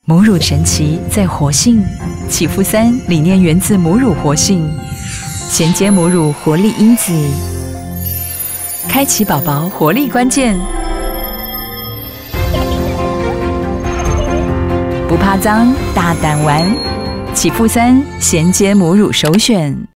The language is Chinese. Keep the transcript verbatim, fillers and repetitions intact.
母乳神奇在活性，启肤三理念源自母乳活性，衔接母乳活力因子，开启宝宝活力关键。不怕脏，大胆玩，启肤三衔接母乳首选。